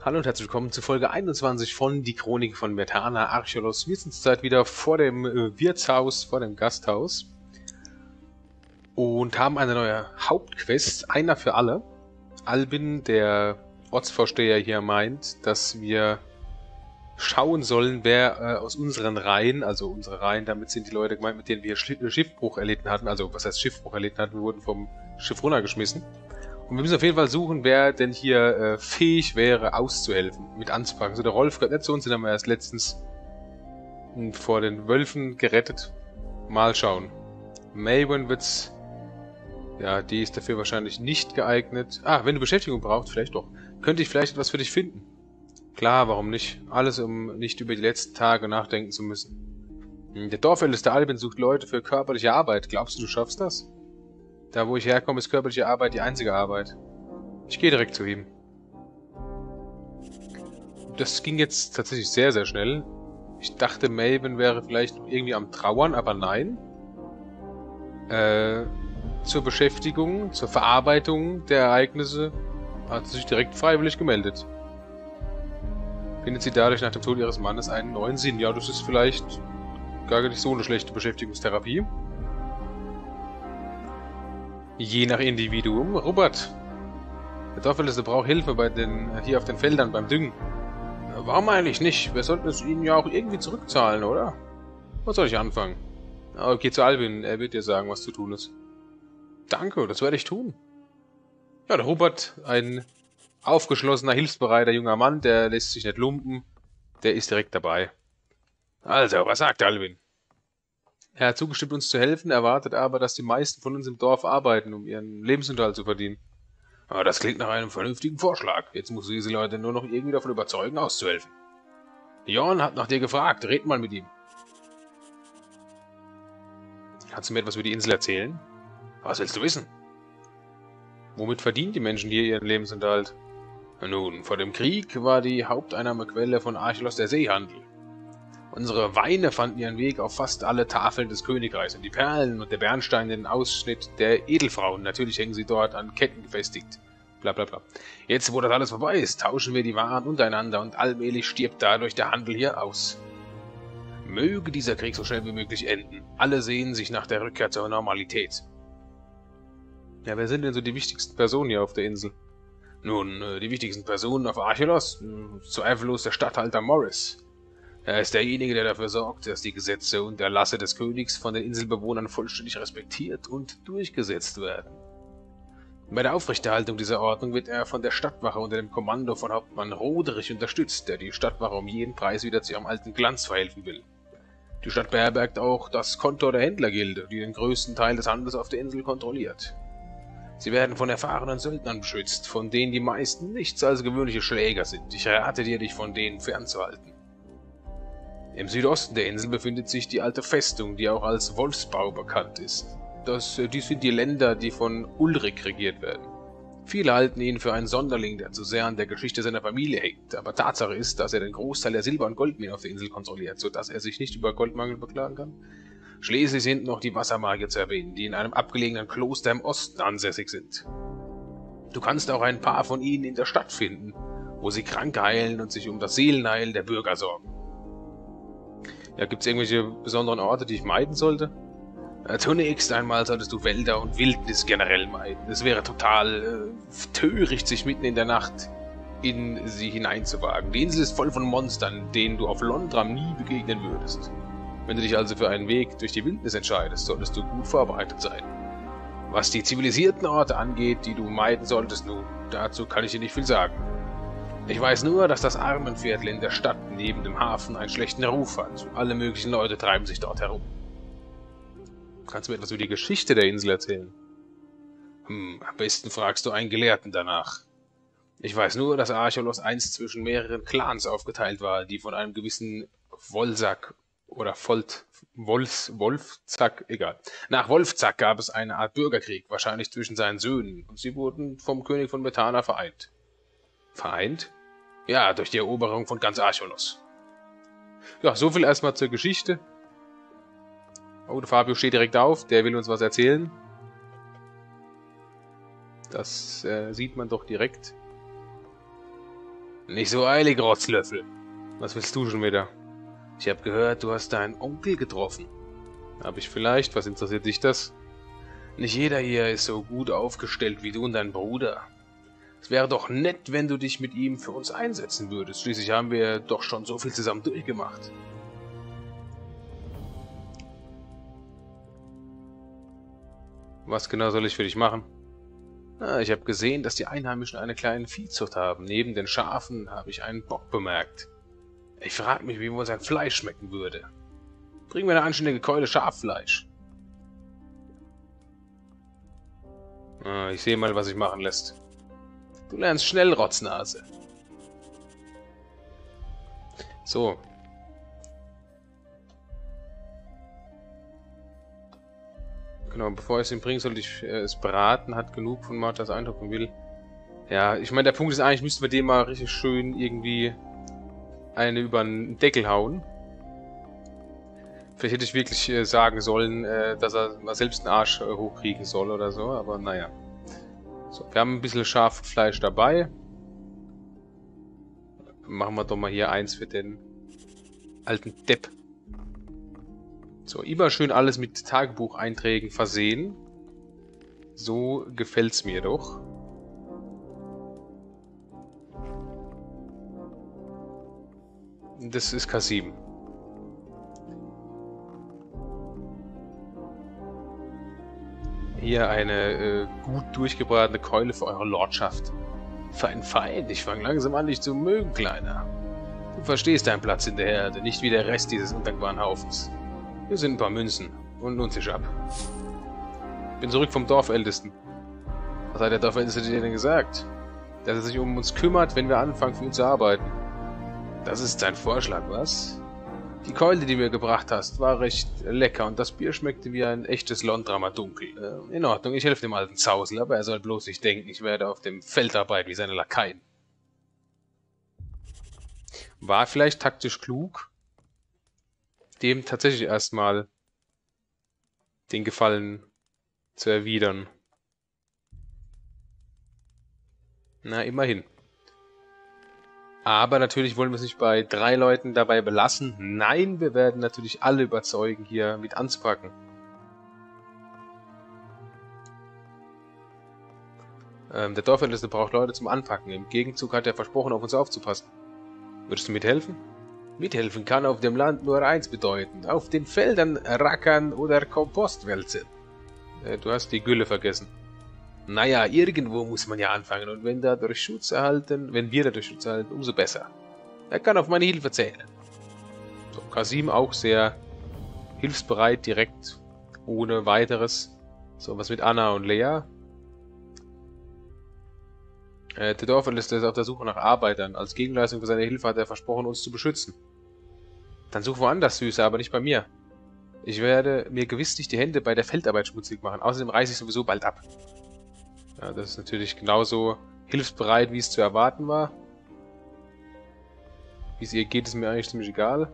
Hallo und herzlich willkommen zu Folge 21 von Die Chronik von Vertana Archolos. Wir sind zurzeit wieder vor dem Wirtshaus, vor dem Gasthaus und haben eine neue Hauptquest, einer für alle. Albin, der Ortsvorsteher hier, meint, dass wir schauen sollen, wer aus unseren Reihen, also unsere Reihen, damit sind die Leute gemeint, mit denen wir Schiffbruch erlitten hatten, also was heißt Schiffbruch erlitten hatten, wir wurden vom Schiff runtergeschmissen. Und wir müssen auf jeden Fall suchen, wer denn hier fähig wäre, auszuhelfen, mit anzupacken. Also der Rolf gehört nicht zu uns, den haben wir erst letztens vor den Wölfen gerettet. Mal schauen. Maven wird's... Ja, die ist dafür wahrscheinlich nicht geeignet. Ah, wenn du Beschäftigung brauchst, vielleicht doch. Könnte ich vielleicht etwas für dich finden. Klar, warum nicht? Alles, um nicht über die letzten Tage nachdenken zu müssen. Der Dorfälteste Albin sucht Leute für körperliche Arbeit. Glaubst du schaffst das? Da, wo ich herkomme, ist körperliche Arbeit die einzige Arbeit. Ich gehe direkt zu ihm. Das ging jetzt tatsächlich sehr, sehr schnell. Ich dachte, Maven wäre vielleicht noch irgendwie am Trauern, aber nein. Zur Beschäftigung, zur Verarbeitung der Ereignisse hat sie sich direkt freiwillig gemeldet. Findet sie dadurch nach dem Tod ihres Mannes einen neuen Sinn? Ja, das ist vielleicht gar nicht so eine schlechte Beschäftigungstherapie. Je nach Individuum. Robert, der Dorfälteste braucht Hilfe hier auf den Feldern beim Düngen. Warum eigentlich nicht? Wir sollten es ihnen ja auch irgendwie zurückzahlen, oder? Was soll ich anfangen? Okay, zu Albin, er wird dir sagen, was zu tun ist. Danke, das werde ich tun. Ja, der Robert, ein aufgeschlossener, hilfsbereiter junger Mann, der lässt sich nicht lumpen, der ist direkt dabei. Also, was sagt Albin? Er hat zugestimmt, uns zu helfen, erwartet aber, dass die meisten von uns im Dorf arbeiten, um ihren Lebensunterhalt zu verdienen. Aber das klingt nach einem vernünftigen Vorschlag. Jetzt muss diese Leute nur noch irgendwie davon überzeugen, auszuhelfen. Jorn hat nach dir gefragt, red mal mit ihm. Kannst du mir etwas über die Insel erzählen? Was willst du wissen? Womit verdienen die Menschen hier ihren Lebensunterhalt? Nun, vor dem Krieg war die Haupteinnahmequelle von Archolos der Seehandel. Unsere Weine fanden ihren Weg auf fast alle Tafeln des Königreichs und die Perlen und der Bernstein den Ausschnitt der Edelfrauen. Natürlich hängen sie dort an Ketten befestigt. Blablabla. Jetzt, wo das alles vorbei ist, tauschen wir die Waren untereinander und allmählich stirbt dadurch der Handel hier aus. Möge dieser Krieg so schnell wie möglich enden. Alle sehen sich nach der Rückkehr zur Normalität. Ja, wer sind denn so die wichtigsten Personen hier auf der Insel? Nun, die wichtigsten Personen auf Archolos? Zweifellos der Statthalter Morris. Er ist derjenige, der dafür sorgt, dass die Gesetze und Erlasse des Königs von den Inselbewohnern vollständig respektiert und durchgesetzt werden. Bei der Aufrechterhaltung dieser Ordnung wird er von der Stadtwache unter dem Kommando von Hauptmann Roderich unterstützt, der die Stadtwache um jeden Preis wieder zu ihrem alten Glanz verhelfen will. Die Stadt beherbergt auch das Kontor der Händlergilde, die den größten Teil des Handels auf der Insel kontrolliert. Sie werden von erfahrenen Söldnern beschützt, von denen die meisten nichts als gewöhnliche Schläger sind. Ich rate dir, dich von denen fernzuhalten. Im Südosten der Insel befindet sich die alte Festung, die auch als Wolfsbau bekannt ist. Dies sind die Länder, die von Ulrik regiert werden. Viele halten ihn für einen Sonderling, der zu sehr an der Geschichte seiner Familie hängt, aber Tatsache ist, dass er den Großteil der Silber- und Goldminen auf der Insel kontrolliert, sodass er sich nicht über Goldmangel beklagen kann. Schließlich sind noch die Wassermagier zu erwähnen, die in einem abgelegenen Kloster im Osten ansässig sind. Du kannst auch ein paar von ihnen in der Stadt finden, wo sie Kranke heilen und sich um das Seelenheil der Bürger sorgen. Ja, gibt es irgendwelche besonderen Orte, die ich meiden sollte? Zunächst einmal solltest du Wälder und Wildnis generell meiden. Es wäre total töricht, sich mitten in der Nacht in sie hineinzuwagen. Die Insel ist voll von Monstern, denen du auf Londram nie begegnen würdest. Wenn du dich also für einen Weg durch die Wildnis entscheidest, solltest du gut vorbereitet sein. Was die zivilisierten Orte angeht, die du meiden solltest, nun, dazu kann ich dir nicht viel sagen. Ich weiß nur, dass das Armenviertel in der Stadt neben dem Hafen einen schlechten Ruf hat. Alle möglichen Leute treiben sich dort herum. Kannst du mir etwas über die Geschichte der Insel erzählen? Am besten fragst du einen Gelehrten danach. Ich weiß nur, dass Archolos einst zwischen mehreren Clans aufgeteilt war, die von einem gewissen Wolsak oder Wolfzack, egal. Nach Wolfzack gab es eine Art Bürgerkrieg, wahrscheinlich zwischen seinen Söhnen, und sie wurden vom König von Vertana vereint. Vereint? Ja, durch die Eroberung von ganz Archolos. Ja, soviel erstmal zur Geschichte. Oh, der Fabio steht direkt auf, der will uns was erzählen. Das sieht man doch direkt. Nicht so eilig, Rotzlöffel. Was willst du schon wieder? Ich habe gehört, du hast deinen Onkel getroffen. Hab ich vielleicht? Was interessiert dich das? Nicht jeder hier ist so gut aufgestellt wie du und dein Bruder. Es wäre doch nett, wenn du dich mit ihm für uns einsetzen würdest. Schließlich haben wir doch schon so viel zusammen durchgemacht. Was genau soll ich für dich machen? Ich habe gesehen, dass die Einheimischen eine kleine Viehzucht haben. Neben den Schafen habe ich einen Bock bemerkt. Ich frage mich, wie wohl sein Fleisch schmecken würde. Bring mir eine anständige Keule Schaffleisch. Ich sehe mal, was sich machen lässt. Du lernst schnell, Rotznase. So. Genau, bevor ich es ihm bringe, sollte ich es braten. Hat genug von Marthas Eindruck und will. Ja, ich meine, der Punkt ist eigentlich, müssten wir dem mal richtig schön irgendwie eine über den Deckel hauen. Vielleicht hätte ich wirklich sagen sollen, dass er mal selbst einen Arsch hochkriegen soll oder so, aber naja. So, wir haben ein bisschen Schaffleisch dabei. Machen wir doch mal hier eins für den alten Depp. So, immer schön alles mit Tagebucheinträgen versehen. So gefällt's mir doch. Das ist Kasim. Hier eine gut durchgebratene Keule für eure Lordschaft. Für einen Feind. Ich fange langsam an, dich zu mögen, Kleiner. Du verstehst deinen Platz in der Erde, nicht wie der Rest dieses undankbaren Haufens. Hier sind ein paar Münzen und nun Tisch ab. Bin zurück vom Dorfältesten. Was hat der Dorfälteste dir denn gesagt? Dass er sich um uns kümmert, wenn wir anfangen, für ihn zu arbeiten. Das ist sein Vorschlag, was? Die Keule, die du mir gebracht hast, war recht lecker und das Bier schmeckte wie ein echtes Londramer Dunkel. In Ordnung, ich helfe dem alten Zausel, aber er soll bloß nicht denken, ich werde auf dem Feld arbeiten wie seine Lakaien. War vielleicht taktisch klug, dem tatsächlich erstmal den Gefallen zu erwidern. Na, immerhin. Aber natürlich wollen wir es nicht bei 3 Leuten dabei belassen. Nein, wir werden natürlich alle überzeugen, hier mit anzupacken. Der Dorfälteste braucht Leute zum Anpacken. Im Gegenzug hat er versprochen, auf uns aufzupassen. Würdest du mithelfen? Mithelfen kann auf dem Land nur eins bedeuten. Auf den Feldern rackern oder Kompost wälzen. Du hast die Gülle vergessen. Naja, irgendwo muss man ja anfangen und wenn wir dadurch Schutz erhalten, umso besser. Er kann auf meine Hilfe zählen. So, Kasim auch sehr hilfsbereit, direkt, ohne weiteres. So, was mit Anna und Lea? Der Dorfälteste ist auf der Suche nach Arbeitern. Als Gegenleistung für seine Hilfe hat er versprochen, uns zu beschützen. Dann such woanders, Süße, aber nicht bei mir. Ich werde mir gewiss nicht die Hände bei der Feldarbeit schmutzig machen. Außerdem reise ich sowieso bald ab. Ja, das ist natürlich genauso hilfsbereit, wie es zu erwarten war. Wie es ihr geht, ist mir eigentlich ziemlich egal.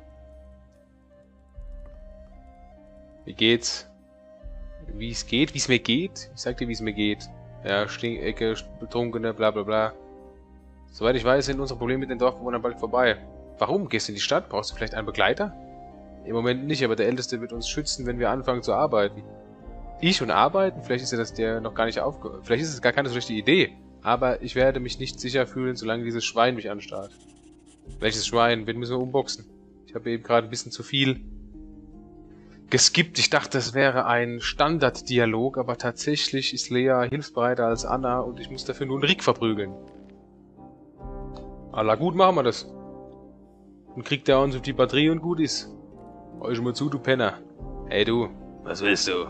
Wie geht's? Wie es geht? Wie es mir geht? Ich sag dir, wie es mir geht. Ja, Stinkecke, Betrunkene, bla bla bla. Soweit ich weiß, sind unsere Probleme mit den Dorfbewohnern bald vorbei. Warum? Gehst du in die Stadt? Brauchst du vielleicht einen Begleiter? Im Moment nicht, aber der Älteste wird uns schützen, wenn wir anfangen zu arbeiten. Ich und arbeiten? Vielleicht ist ja das der noch gar nicht aufgehört. Vielleicht ist es gar keine so richtige Idee. Aber ich werde mich nicht sicher fühlen, solange dieses Schwein mich anstarrt. Welches Schwein? Wen müssen wir umboxen? Ich habe eben gerade ein bisschen zu viel geskippt. Ich dachte, das wäre ein Standarddialog, aber tatsächlich ist Lea hilfsbereiter als Anna und ich muss dafür nur einen Rick verprügeln. Allah, gut, machen wir das. Dann kriegt er uns auf die Batterie und gut ist. Hör schon mal zu, du Penner. Hey du, was willst du?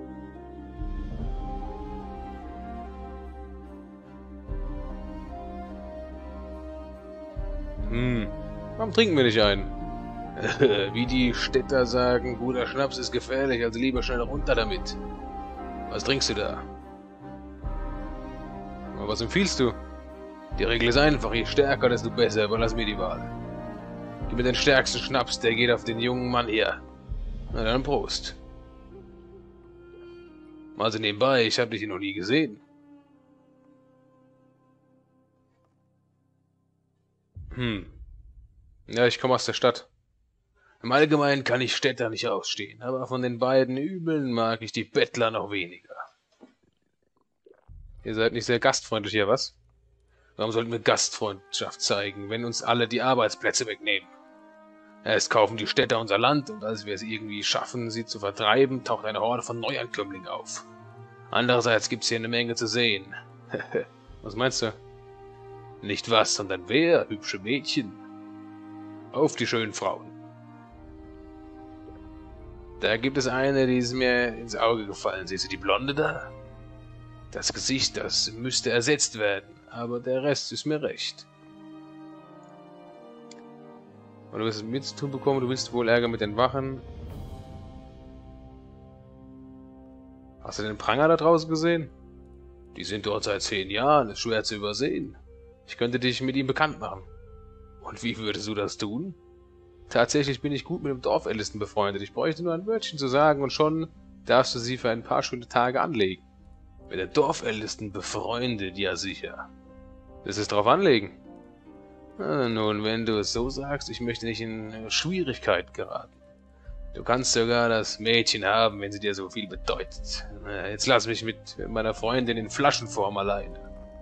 Warum trinken wir nicht einen? Wie die Städter sagen, guter Schnaps ist gefährlich, also lieber schnell runter damit. Was trinkst du da? Aber was empfiehlst du? Die Regel ist einfach, je stärker, desto besser, überlass mir die Wahl. Gib mir den stärksten Schnaps, der geht auf den jungen Mann hier. Na dann Prost. Also nebenbei, ich habe dich hier noch nie gesehen. Hm. Ja, ich komme aus der Stadt. Im Allgemeinen kann ich Städter nicht ausstehen, aber von den beiden Übeln mag ich die Bettler noch weniger. Ihr seid nicht sehr gastfreundlich hier, was? Warum sollten wir Gastfreundschaft zeigen, wenn uns alle die Arbeitsplätze wegnehmen? Erst kaufen die Städter unser Land und als wir es irgendwie schaffen, sie zu vertreiben, taucht eine Horde von Neuankömmlingen auf. Andererseits gibt's hier eine Menge zu sehen. Was meinst du? Nicht was, sondern wer? Hübsche Mädchen. Auf die schönen Frauen. Da gibt es eine, die ist mir ins Auge gefallen. Siehst du die Blonde da? Das Gesicht, das müsste ersetzt werden, aber der Rest ist mir recht. Und du wirst es mit mir zu tun bekommen, du willst wohl Ärger mit den Wachen. Hast du den Pranger da draußen gesehen? Die sind dort seit 10 Jahren, ist schwer zu übersehen. Ich könnte dich mit ihm bekannt machen. Und wie würdest du das tun? Tatsächlich bin ich gut mit dem Dorfältesten befreundet. Ich bräuchte nur ein Wörtchen zu sagen und schon darfst du sie für ein paar schöne Tage anlegen. Mit der Dorfältesten befreundet, ja sicher. Willst du es drauf anlegen? Nun, wenn du es so sagst, ich möchte nicht in Schwierigkeit geraten. Du kannst sogar das Mädchen haben, wenn sie dir so viel bedeutet. Jetzt lass mich mit meiner Freundin in Flaschenform allein.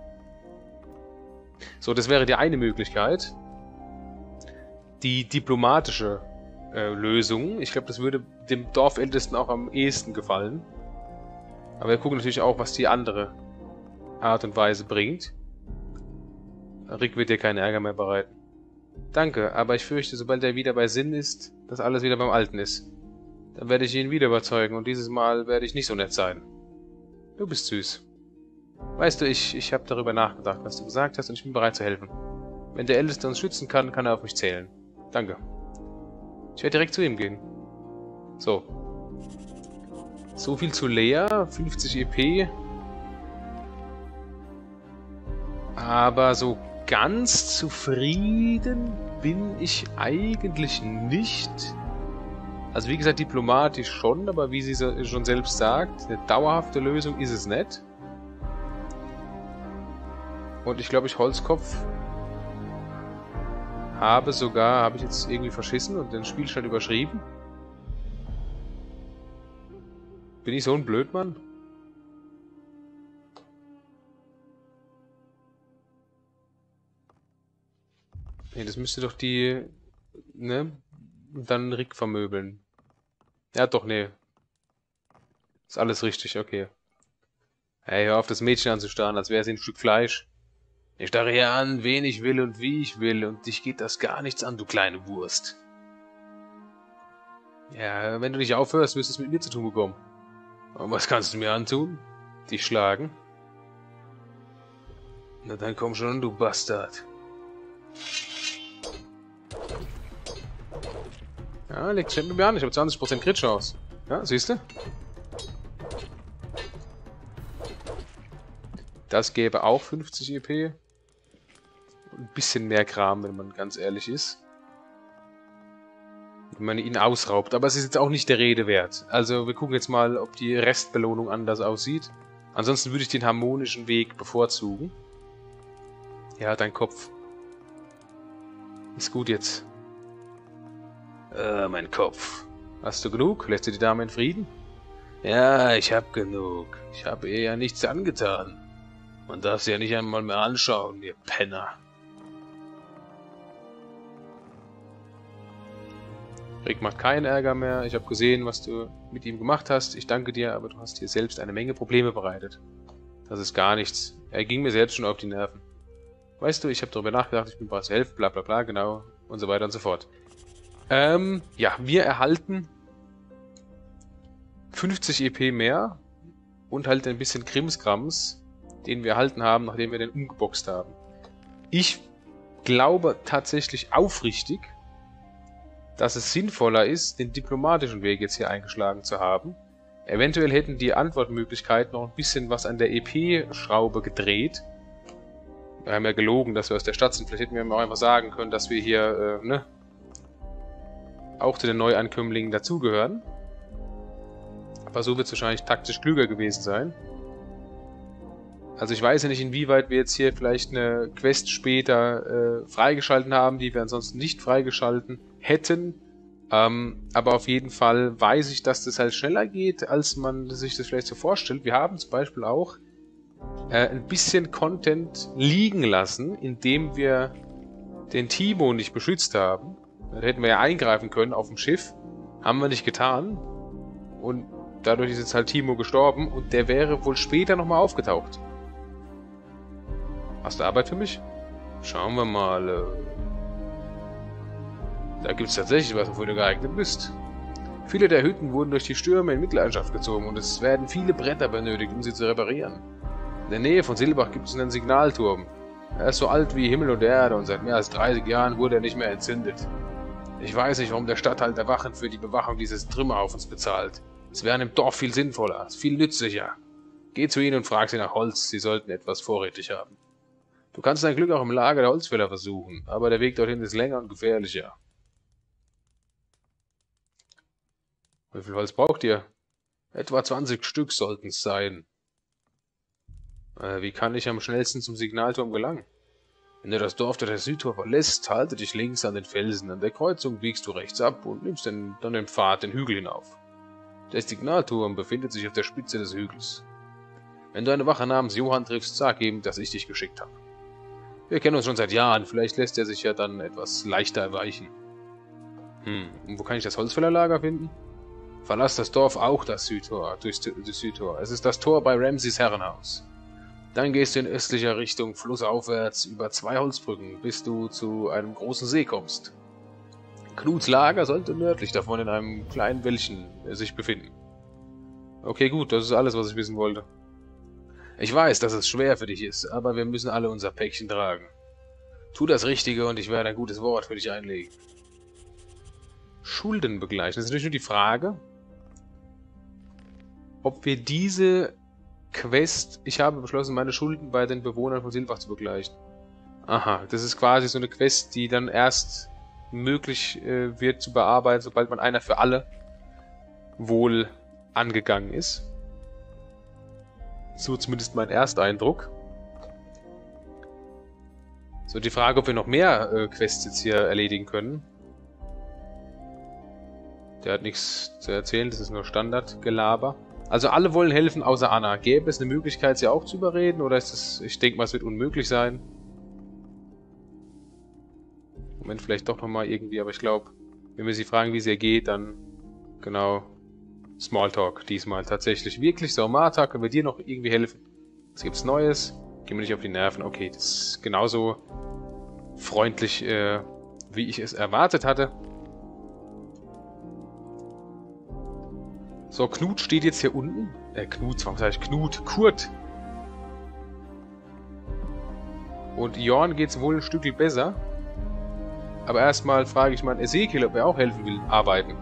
So, das wäre die eine Möglichkeit. Die diplomatische Lösung. Ich glaube, das würde dem Dorfältesten auch am ehesten gefallen. Aber wir gucken natürlich auch, was die andere Art und Weise bringt. Rick wird dir keinen Ärger mehr bereiten. Danke, aber ich fürchte, sobald er wieder bei Sinn ist, dass alles wieder beim Alten ist. Dann werde ich ihn wieder überzeugen und dieses Mal werde ich nicht so nett sein. Du bist süß. Weißt du, ich habe darüber nachgedacht, was du gesagt hast und ich bin bereit zu helfen. Wenn der Älteste uns schützen kann, kann er auf mich zählen. Danke. Ich werde direkt zu ihm gehen. So. So viel zu Lea, 50 EP. Aber so ganz zufrieden bin ich eigentlich nicht. Also wie gesagt, diplomatisch schon, aber wie sie schon selbst sagt, eine dauerhafte Lösung ist es nicht. Und ich glaube, Holzkopf habe ich jetzt irgendwie verschissen und den Spielstand überschrieben. Bin ich so ein Blödmann? Nee, das müsste doch die, ne? Und dann Rick vermöbeln. Ja, doch, nee. Ist alles richtig, okay. Hey, hör auf, das Mädchen anzustarren, als wäre sie ein Stück Fleisch. Ich starre hier an, wen ich will und wie ich will, und dich geht das gar nichts an, du kleine Wurst. Ja, wenn du nicht aufhörst, wirst du es mit mir zu tun bekommen. Und was kannst du mir antun? Dich schlagen? Na dann komm schon, du Bastard. Ja, legt mit mir an, ich habe 20% Crit-Chance. Ja, siehst du? Das gäbe auch 50 EP. Ein bisschen mehr Kram, wenn man ganz ehrlich ist. Wenn man ihn ausraubt. Aber es ist jetzt auch nicht der Rede wert. Also wir gucken jetzt mal, ob die Restbelohnung anders aussieht. Ansonsten würde ich den harmonischen Weg bevorzugen. Ja, dein Kopf. Ist gut jetzt. Mein Kopf. Hast du genug? Lässt du die Dame in Frieden? Ja, ich hab genug. Ich habe ihr ja nichts angetan. Man darf sie ja nicht einmal mehr anschauen, ihr Penner. Rick macht keinen Ärger mehr. Ich habe gesehen, was du mit ihm gemacht hast. Ich danke dir, aber du hast dir selbst eine Menge Probleme bereitet. Das ist gar nichts. Er ging mir selbst schon auf die Nerven. Weißt du, ich habe darüber nachgedacht, ich bin bereit zu helfen, bla bla bla, genau, und so weiter und so fort. Ja, wir erhalten 50 EP mehr und halt ein bisschen Krimskrams, den wir erhalten haben, nachdem wir den umgeboxt haben. Ich glaube tatsächlich aufrichtig, dass es sinnvoller ist, den diplomatischen Weg jetzt hier eingeschlagen zu haben. Eventuell hätten die Antwortmöglichkeiten noch ein bisschen was an der EP-Schraube gedreht. Wir haben ja gelogen, dass wir aus der Stadt sind. Vielleicht hätten wir auch einfach sagen können, dass wir hier, auch zu den Neuankömmlingen dazugehören. Aber so wird es wahrscheinlich taktisch klüger gewesen sein. Also ich weiß ja nicht, inwieweit wir jetzt hier vielleicht eine Quest später freigeschalten haben, die wir ansonsten nicht freigeschalten hätten. Aber auf jeden Fall weiß ich, dass das halt schneller geht, als man sich das vielleicht so vorstellt. Wir haben zum Beispiel auch ein bisschen Content liegen lassen, indem wir den Timo nicht beschützt haben. Da hätten wir ja eingreifen können auf dem Schiff. Haben wir nicht getan. Und dadurch ist jetzt halt Timo gestorben und der wäre wohl später nochmal aufgetaucht. Hast du Arbeit für mich? Schauen wir mal. Da gibt es tatsächlich was, wofür du geeignet bist. Viele der Hütten wurden durch die Stürme in Mitleidenschaft gezogen und es werden viele Bretter benötigt, um sie zu reparieren. In der Nähe von Silbach gibt es einen Signalturm. Er ist so alt wie Himmel und Erde und seit mehr als 30 Jahren wurde er nicht mehr entzündet. Ich weiß nicht, warum der Statthalter Wachen für die Bewachung dieses Trümmerhaufens bezahlt. Es wäre im Dorf viel sinnvoller, viel nützlicher. Geh zu ihnen und frag sie nach Holz, sie sollten etwas vorrätig haben. Du kannst dein Glück auch im Lager der Holzfäller versuchen, aber der Weg dorthin ist länger und gefährlicher. Wie viel Holz braucht ihr? Etwa 20 Stück sollten es sein. Wie kann ich am schnellsten zum Signalturm gelangen? Wenn du das Dorf der Südtor verlässt, halte dich links an den Felsen. An der Kreuzung biegst du rechts ab und nimmst dann den Pfad den Hügel hinauf. Der Signalturm befindet sich auf der Spitze des Hügels. Wenn du eine Wache namens Johann triffst, sag ihm, dass ich dich geschickt habe. Wir kennen uns schon seit Jahren, vielleicht lässt er sich ja dann etwas leichter erweichen. Und wo kann ich das Holzfällerlager finden? Verlass das Dorf auch das Südtor, durchs Südtor. Es ist das Tor bei Ramseys Herrenhaus. Dann gehst du in östlicher Richtung flussaufwärts über 2 Holzbrücken, bis du zu einem großen See kommst. Knuts Lager sollte nördlich davon in einem kleinen Wäldchen sich befinden. Okay, gut, das ist alles, was ich wissen wollte. Ich weiß, dass es schwer für dich ist, aber wir müssen alle unser Päckchen tragen. Tu das Richtige und ich werde ein gutes Wort für dich einlegen. Schulden begleichen. Das ist natürlich nur die Frage, ob wir diese Quest... Ich habe beschlossen, meine Schulden bei den Bewohnern von Silbach zu begleichen. Aha, das ist quasi so eine Quest, die dann erst möglich wird zu bearbeiten, sobald man einer für alle wohl angegangen ist. So zumindest mein Ersteindruck. So, die Frage, ob wir noch mehr Quests jetzt hier erledigen können. Der hat nichts zu erzählen, das ist nur Standardgelaber. Also alle wollen helfen, außer Anna. Gäbe es eine Möglichkeit, sie auch zu überreden? Oder ist es, ich denke mal, es wird unmöglich sein. Moment, vielleicht doch nochmal irgendwie, aber ich glaube, wenn wir sie fragen, wie es ihr geht, dann genau Smalltalk diesmal tatsächlich. Wirklich, so Martha, können wir dir noch irgendwie helfen? Was gibt's Neues? Gehen wir nicht auf die Nerven. Okay, das ist genauso freundlich, wie ich es erwartet hatte. So, Knut steht jetzt hier unten. Knut, warum sage ich Knut? Kurt. Und Jorn geht's wohl ein Stückchen besser. Aber erstmal frage ich mal Ezekiel, ob er auch helfen will, arbeiten.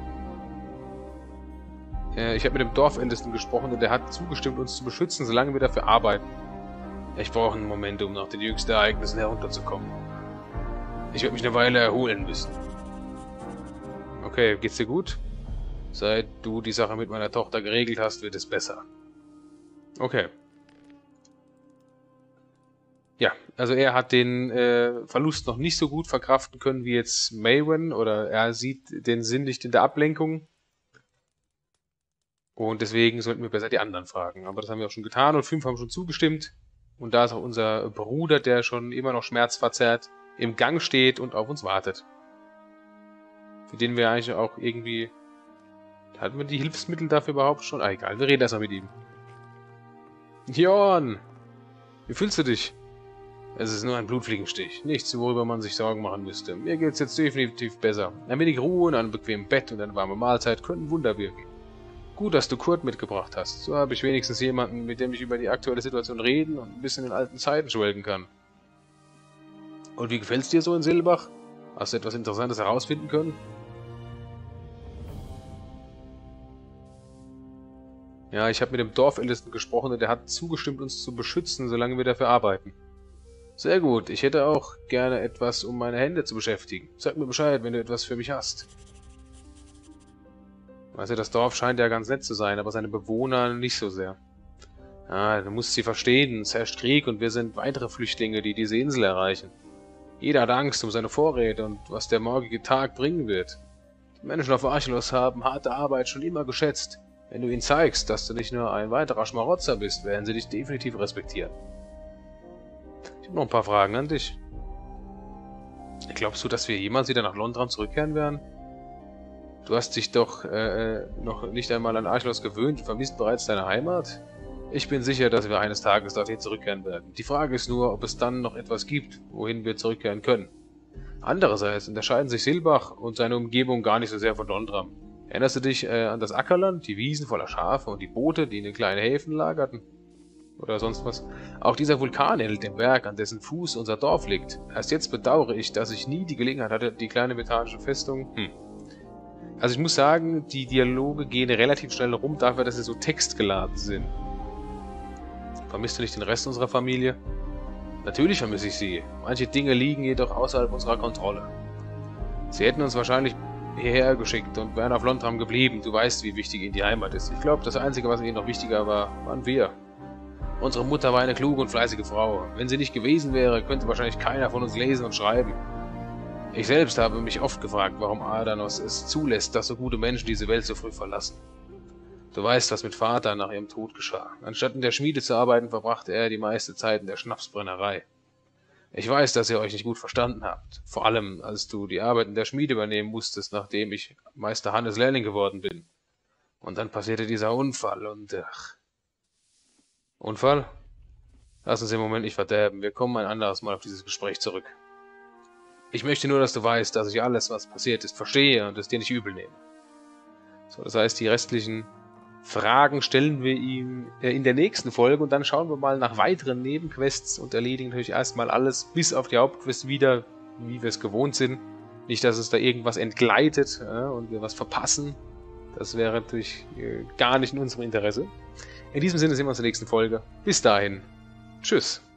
Ich habe mit dem Dorfältesten gesprochen und er hat zugestimmt, uns zu beschützen, solange wir dafür arbeiten. Ich brauche einen Moment, um nach den jüngsten Ereignissen herunterzukommen. Ich werde mich eine Weile erholen müssen. Okay, geht's dir gut? Seit du die Sache mit meiner Tochter geregelt hast, wird es besser. Okay. Ja, also er hat den Verlust noch nicht so gut verkraften können wie jetzt Maywin, oder er sieht den Sinn nicht in der Ablenkung. Und deswegen sollten wir besser die anderen fragen. Aber das haben wir auch schon getan und 5 haben schon zugestimmt. Und da ist auch unser Bruder, der schon immer noch schmerzverzerrt im Gang steht und auf uns wartet. Für den wir eigentlich auch irgendwie... Hatten wir die Hilfsmittel dafür überhaupt schon? Ah, egal, wir reden erstmal mit ihm. Jorn! Wie fühlst du dich? Es ist nur ein Blutfliegenstich. Nichts, worüber man sich Sorgen machen müsste. Mir geht's jetzt definitiv besser. Ein wenig Ruhe, ein bequemes Bett und eine warme Mahlzeit können Wunder wirken. Gut, dass du Kurt mitgebracht hast. So habe ich wenigstens jemanden, mit dem ich über die aktuelle Situation reden und ein bisschen in alten Zeiten schwelgen kann. Und wie gefällt's dir so in Silbach? Hast du etwas Interessantes herausfinden können? Ja, ich habe mit dem Dorfältesten gesprochen und er hat zugestimmt, uns zu beschützen, solange wir dafür arbeiten. Sehr gut, ich hätte auch gerne etwas, um meine Hände zu beschäftigen. Sag mir Bescheid, wenn du etwas für mich hast. Weißt du, das Dorf scheint ja ganz nett zu sein, aber seine Bewohner nicht so sehr. Ah, du musst sie verstehen, es herrscht Krieg und wir sind weitere Flüchtlinge, die diese Insel erreichen. Jeder hat Angst um seine Vorräte und was der morgige Tag bringen wird. Die Menschen auf Archelos haben harte Arbeit schon immer geschätzt. Wenn du ihnen zeigst, dass du nicht nur ein weiterer Schmarotzer bist, werden sie dich definitiv respektieren. Ich habe noch ein paar Fragen an dich. Glaubst du, dass wir jemals wieder nach Londran zurückkehren werden? Du hast dich doch noch nicht einmal an Archelos gewöhnt und vermisst bereits deine Heimat? Ich bin sicher, dass wir eines Tages dorthin zurückkehren werden. Die Frage ist nur, ob es dann noch etwas gibt, wohin wir zurückkehren können. Andererseits unterscheiden sich Silbach und seine Umgebung gar nicht so sehr von Londram. Erinnerst du dich an das Ackerland, die Wiesen voller Schafe und die Boote, die in den kleinen Häfen lagerten? Oder sonst was? Auch dieser Vulkan ähnelt dem Berg, an dessen Fuß unser Dorf liegt. Erst jetzt bedauere ich, dass ich nie die Gelegenheit hatte, die kleine metallische Festung... Also ich muss sagen, die Dialoge gehen relativ schnell rum, dafür, dass sie so textgeladen sind. Vermisst du nicht den Rest unserer Familie? Natürlich vermisse ich sie. Manche Dinge liegen jedoch außerhalb unserer Kontrolle. Sie hätten uns wahrscheinlich hierher geschickt und wären auf Londram geblieben. Du weißt, wie wichtig ihnen die Heimat ist. Ich glaube, das Einzige, was ihnen noch wichtiger war, waren wir. Unsere Mutter war eine kluge und fleißige Frau. Wenn sie nicht gewesen wäre, könnte wahrscheinlich keiner von uns lesen und schreiben. Ich selbst habe mich oft gefragt, warum Adanos es zulässt, dass so gute Menschen diese Welt so früh verlassen. Du weißt, was mit Vater nach ihrem Tod geschah. Anstatt in der Schmiede zu arbeiten, verbrachte er die meiste Zeit in der Schnapsbrennerei. Ich weiß, dass ihr euch nicht gut verstanden habt. Vor allem, als du die Arbeit in der Schmiede übernehmen musstest, nachdem ich Meister Hannes Lehrling geworden bin. Und dann passierte dieser Unfall und... Unfall? Lass uns den Moment nicht verderben. Wir kommen ein anderes Mal auf dieses Gespräch zurück. Ich möchte nur, dass du weißt, dass ich alles, was passiert ist, verstehe und es dir nicht übel nehme. So, das heißt, die restlichen Fragen stellen wir ihm in der nächsten Folge und dann schauen wir mal nach weiteren Nebenquests und erledigen natürlich erstmal alles bis auf die Hauptquest wieder, wie wir es gewohnt sind. Nicht, dass es da irgendwas entgleitet und wir was verpassen. Das wäre natürlich gar nicht in unserem Interesse. In diesem Sinne sehen wir uns in der nächsten Folge. Bis dahin. Tschüss.